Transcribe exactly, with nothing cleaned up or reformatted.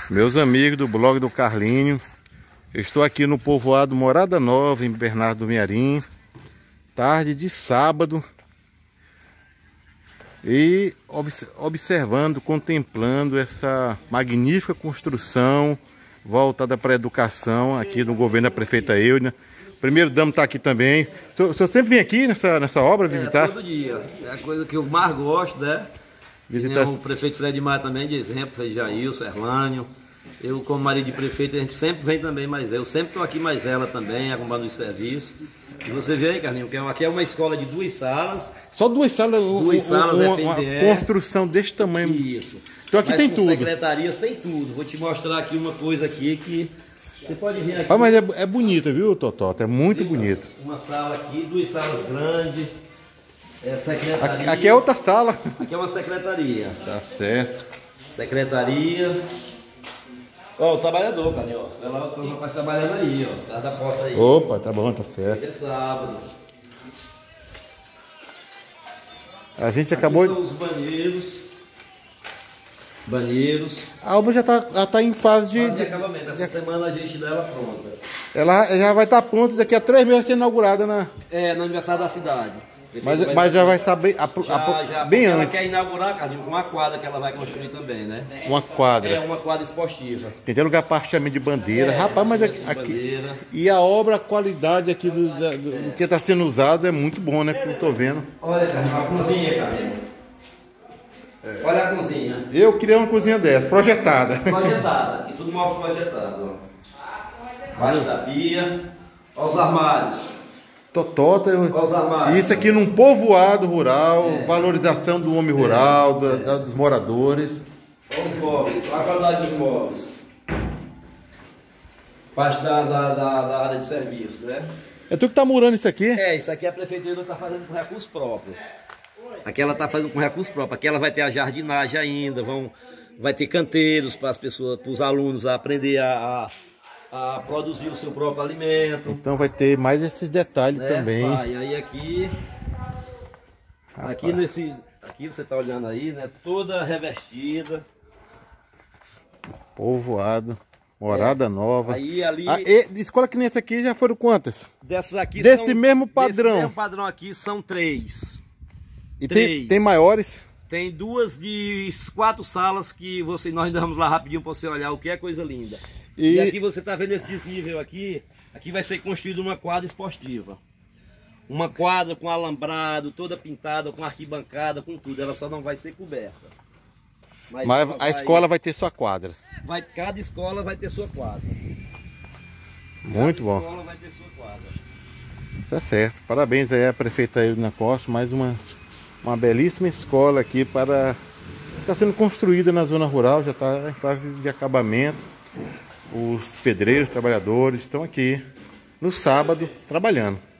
Meus amigos do blog do Carlinho, eu estou aqui no povoado Morada Nova, em Bernardo do Mearim, tarde de sábado, e observando, contemplando essa magnífica construção voltada para a educação aqui no governo da prefeita Eunia. O primeiro damo está aqui também. O senhor, o senhor sempre vem aqui nessa, nessa obra visitar? É, todo dia. É a coisa que eu mais gosto, né? Visitar. O prefeito Fred Maia também, de exemplo, fez Jailson, Erlânio. Eu, como marido de prefeito, a gente sempre vem também, mais eu sempre estou aqui mais ela também, acompanhando os serviços. E você vê aí, Carlinhos, que aqui é uma escola de duas salas. Só duas salas? Duas um, salas, uma, uma, uma construção desse tamanho. Isso. Então aqui mas tem com tudo. secretarias tem tudo. Vou te mostrar aqui uma coisa aqui que você pode ver aqui. Ah, mas é, é bonita, viu, Totota? É muito bonita. Uma sala aqui, duas salas grandes. É secretaria. Aqui, aqui é outra sala. Aqui é uma secretaria. Tá certo. Secretaria. Ó, o trabalhador, cadê, ó? Vai lá, o rapaz trabalhando aí, ó. Atrás da porta aí. Opa, tá bom, tá certo. É sábado. A gente Aqui acabou... são os banheiros. Banheiros. A obra já tá, já tá em fase de... de acabamento. Essa de... semana a gente dá ela pronta. Ela já vai estar pronta, daqui a três meses vai ser inaugurada, né? É, no aniversário da cidade. Mas, mas já vai estar bem, a, já, a, já, bem ela antes. Ela quer inaugurar, Carlinhos, com uma quadra que ela vai construir também, né? Uma quadra. É, uma quadra esportiva. Tem até lugar para hasteamento de bandeira. É, rapaz, mas aqui, aqui... E a obra, a qualidade aqui do, do, do é. que está sendo usado é muito bom, né? Que eu tô vendo. Olha, Carlinhos, a cozinha, Carlinhos. É. Olha a cozinha. Eu queria uma cozinha dessa, projetada. Projetada, aqui tudo móvel projetado, ó. Baixo da pia. Olha os armários. Totota, isso aqui num povoado rural, é. valorização do homem rural, é. da, dos moradores. Olha os móveis, olha a qualidade dos móveis. Parte da, da, da, da área de serviço, né? É tu que tá murando isso aqui? É, isso aqui a prefeitura está fazendo com recursos próprios. Aqui ela está fazendo com recursos próprios. Aqui ela vai ter a jardinagem ainda, vão, vai ter canteiros para as pessoas, para os alunos aprender a... a a produzir o seu próprio alimento. Então vai ter mais esses detalhes, né, também. Pai? E aí aqui, Rapaz. aqui nesse, aqui você está olhando aí, né? Toda revestida. Povoado, Morada é. Nova. Aí ali. Ah, e, escola que nem essa aqui já foram quantas? Dessas aqui Desse são, mesmo padrão. Desse mesmo padrão aqui são três. E três. Tem, tem maiores? Tem duas de quatro salas que você, nós damos lá rapidinho para você olhar o que é coisa linda. E, e aqui você está vendo esse desnível aqui, aqui vai ser construída uma quadra esportiva. Uma quadra com alambrado, toda pintada, com arquibancada, com tudo. Ela só não vai ser coberta. Mas, Mas a vai... escola vai ter sua quadra. Vai, cada escola vai ter sua quadra. Muito cada bom. escola vai ter sua quadra. Tá certo. Parabéns aí à prefeita Eunia Costa, mais uma, uma belíssima escola aqui para... Está sendo construída na zona rural, já está em fase de acabamento. Os pedreiros, trabalhadores estão aqui no sábado trabalhando.